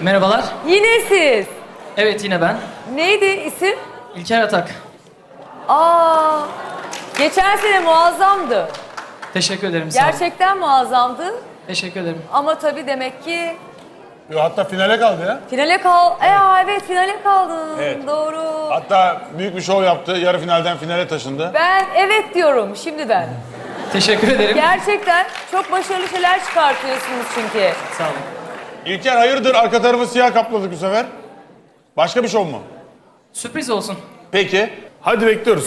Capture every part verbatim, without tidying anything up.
Merhabalar. Yine siz. Evet, yine ben. Neydi isim? İlker Atak. Aa, geçen sene muazzamdı. Teşekkür ederim. Sağ olun. Gerçekten muazzamdı. Teşekkür ederim. Ama tabii demek ki Yo, hatta finale kaldı ya. finale kal... Evet, Aa, evet finale kaldın. Evet. Doğru. Hatta büyük bir şov yaptı. Yarı finalden finale taşındı. Ben evet diyorum şimdi ben. Teşekkür ederim. Gerçekten çok başarılı şeyler çıkartıyorsunuz çünkü. Sağ olun. İlker hayırdır, arka tarafı siyah kapladık bu sefer. Başka bir şov mu? Sürpriz olsun. Peki. Hadi bekliyoruz.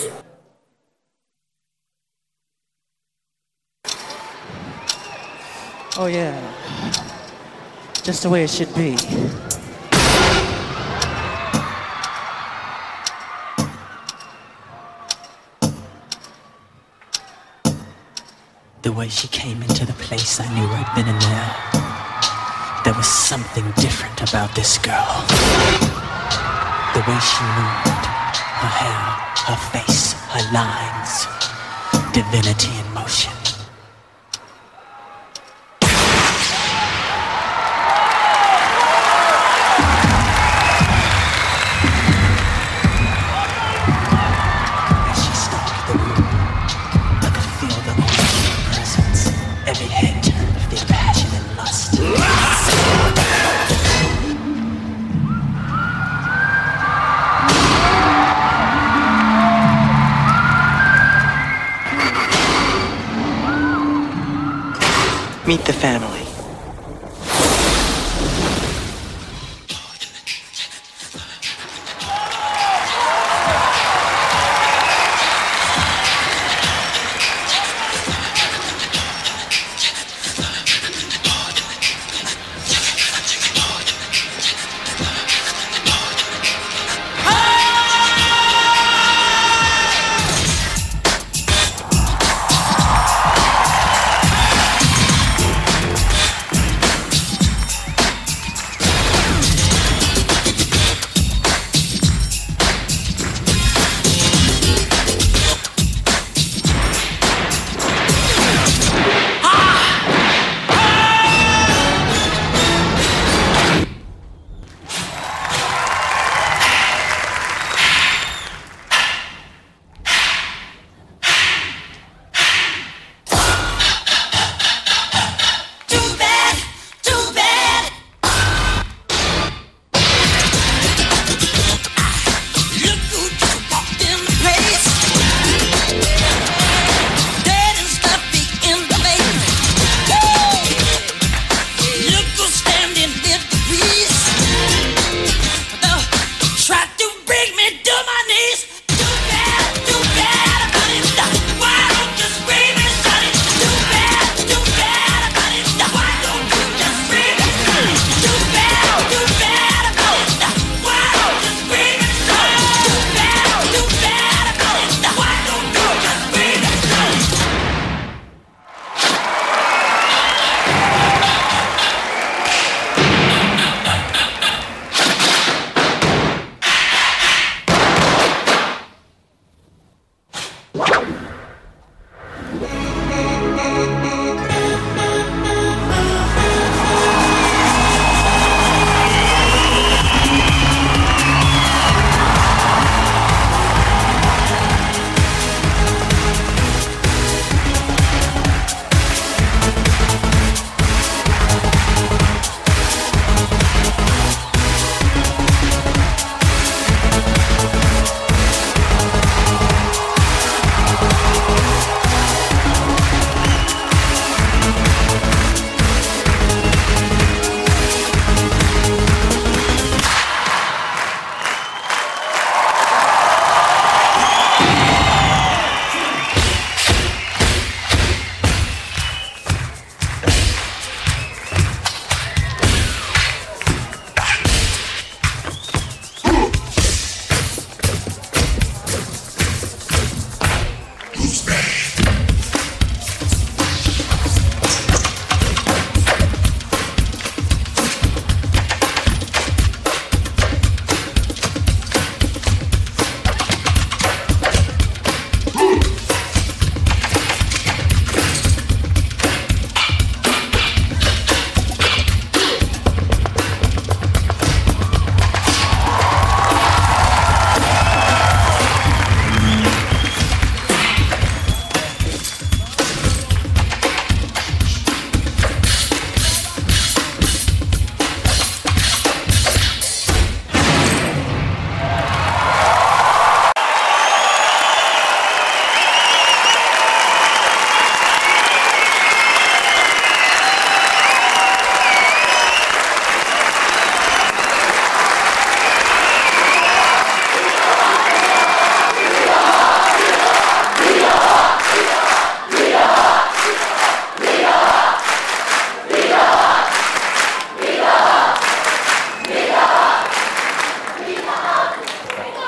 Oh yeah, just the way it should be. The way she came into the place, I knew I'd been in there. There was something different about this girl. The way she moved, her hair, her face, her lines, divinity in motion. As she stalked the room, I could feel the overwhelming presence. Every head turned, feel passion and lust. Meet the family.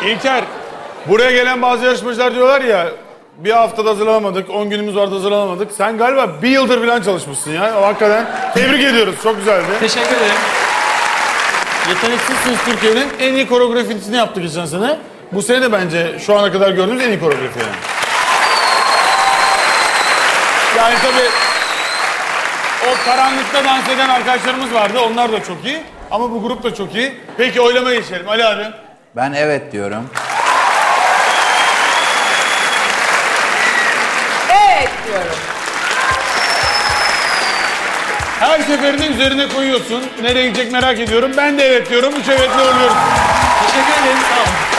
İlker, buraya gelen bazı yarışmacılar diyorlar ya, bir haftada hazırlanamadık, on günümüz vardı hazırlanamadık. Sen galiba bir yıldır falan çalışmışsın ya. Hakikaten tebrik ediyoruz, çok güzeldi. Teşekkür ederim. Yeteneksizsiniz Türkiye'nin en iyi koreografisini yaptık geçen sene. Bu sene de bence şu ana kadar gördüğümüz en iyi koreografi yani. Yani tabii o karanlıkta dans eden arkadaşlarımız vardı. Onlar da çok iyi. Ama bu grup da çok iyi. Peki oylama geçelim. Ali abi. Ben evet diyorum. Evet diyorum. Her seferinde üzerine koyuyorsun. Nereye gidecek merak ediyorum. Ben de evet diyorum. Üç evetle oluyoruz. Teşekkür ederim. Sağ olun.